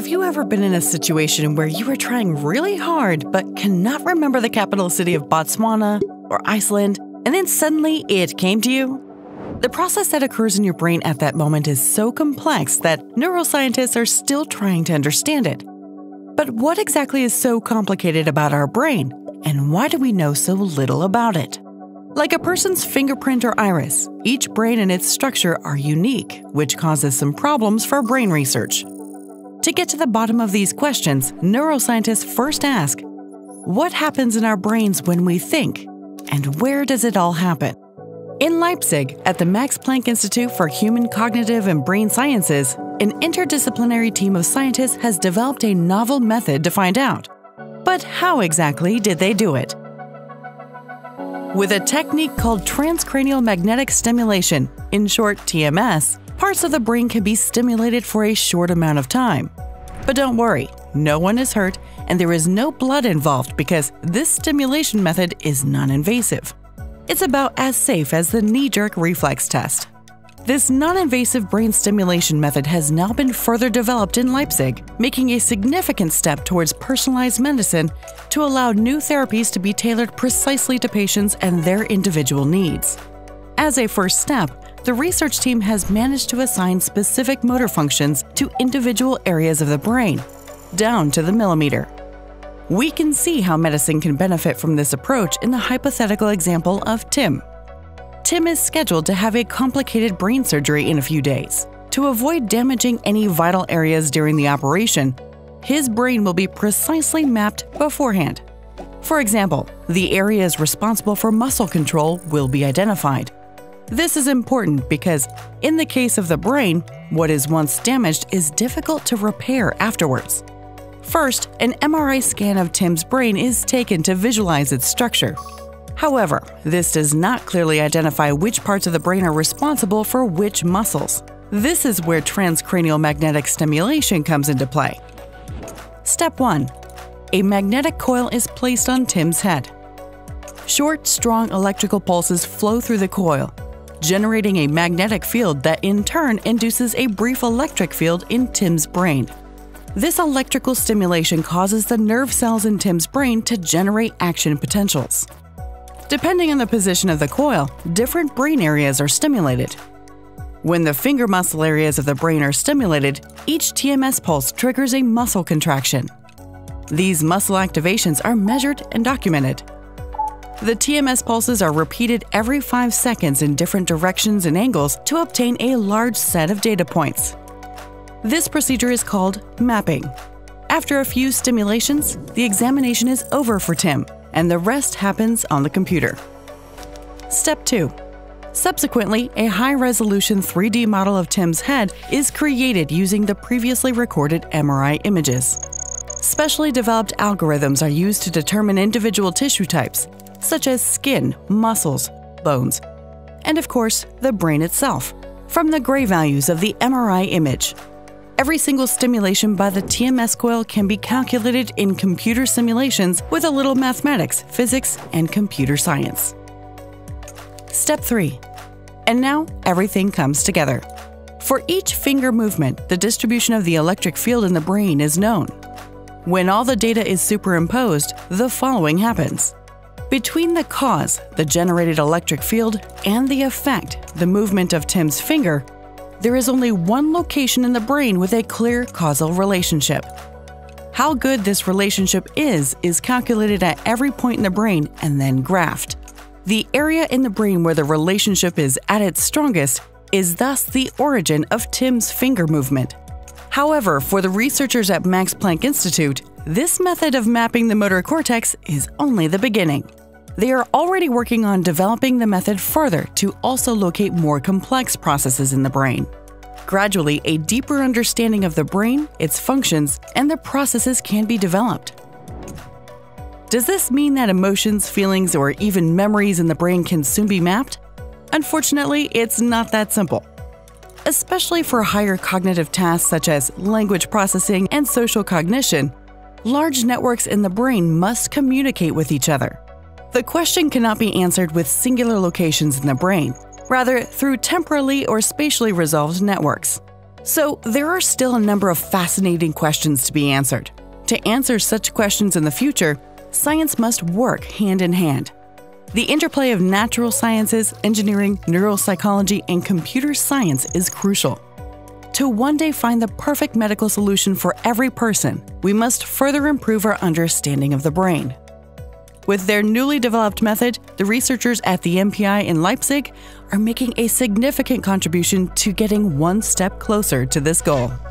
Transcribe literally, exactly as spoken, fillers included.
Have you ever been in a situation where you are trying really hard but cannot remember the capital city of Botswana or Iceland, and then suddenly it came to you? The process that occurs in your brain at that moment is so complex that neuroscientists are still trying to understand it. But what exactly is so complicated about our brain, and why do we know so little about it? Like a person's fingerprint or iris, each brain and its structure are unique, which causes some problems for brain research. To get to the bottom of these questions, neuroscientists first ask, what happens in our brains when we think, and where does it all happen? In Leipzig, at the Max Planck Institute for Human Cognitive and Brain Sciences, an interdisciplinary team of scientists has developed a novel method to find out. But how exactly did they do it? With a technique called transcranial magnetic stimulation, in short T M S, parts of the brain can be stimulated for a short amount of time. But don't worry, no one is hurt and there is no blood involved because this stimulation method is non-invasive. It's about as safe as the knee-jerk reflex test. This non-invasive brain stimulation method has now been further developed in Leipzig, making a significant step towards personalized medicine to allow new therapies to be tailored precisely to patients and their individual needs. As a first step, the research team has managed to assign specific motor functions to individual areas of the brain, down to the millimeter. We can see how medicine can benefit from this approach in the hypothetical example of Tim. Tim is scheduled to have a complicated brain surgery in a few days. To avoid damaging any vital areas during the operation, his brain will be precisely mapped beforehand. For example, the areas responsible for muscle control will be identified. This is important because, in the case of the brain, what is once damaged is difficult to repair afterwards. First, an M R I scan of Tim's brain is taken to visualize its structure. However, this does not clearly identify which parts of the brain are responsible for which muscles. This is where transcranial magnetic stimulation comes into play. Step one. A magnetic coil is placed on Tim's head. Short, strong electrical pulses flow through the coil, generating a magnetic field that in turn induces a brief electric field in Tim's brain. This electrical stimulation causes the nerve cells in Tim's brain to generate action potentials. Depending on the position of the coil, different brain areas are stimulated. When the finger muscle areas of the brain are stimulated, each T M S pulse triggers a muscle contraction. These muscle activations are measured and documented. The T M S pulses are repeated every five seconds in different directions and angles to obtain a large set of data points. This procedure is called mapping. After a few stimulations, the examination is over for Tim, and the rest happens on the computer. Step two. Subsequently, a high-resolution three D model of Tim's head is created using the previously recorded M R I images. Specially developed algorithms are used to determine individual tissue types, such as skin, muscles, bones, and of course, the brain itself, from the gray values of the M R I image. Every single stimulation by the T M S coil can be calculated in computer simulations with a little mathematics, physics, and computer science. Step three. And now everything comes together. For each finger movement, the distribution of the electric field in the brain is known. When all the data is superimposed, the following happens. Between the cause, the generated electric field, and the effect, the movement of Tim's finger, there is only one location in the brain with a clear causal relationship. How good this relationship is, is calculated at every point in the brain and then graphed. The area in the brain where the relationship is at its strongest is thus the origin of Tim's finger movement. However, for the researchers at Max Planck Institute, this method of mapping the motor cortex is only the beginning. They are already working on developing the method further to also locate more complex processes in the brain. Gradually, a deeper understanding of the brain, its functions, and the processes can be developed. Does this mean that emotions, feelings, or even memories in the brain can soon be mapped? Unfortunately, it's not that simple. Especially for higher cognitive tasks such as language processing and social cognition, large networks in the brain must communicate with each other. The question cannot be answered with singular locations in the brain, rather through temporally or spatially resolved networks. So there are still a number of fascinating questions to be answered. To answer such questions in the future, science must work hand in hand. The interplay of natural sciences, engineering, neuropsychology, and computer science is crucial. To one day find the perfect medical solution for every person, we must further improve our understanding of the brain. With their newly developed method, the researchers at the M P I in Leipzig are making a significant contribution to getting one step closer to this goal.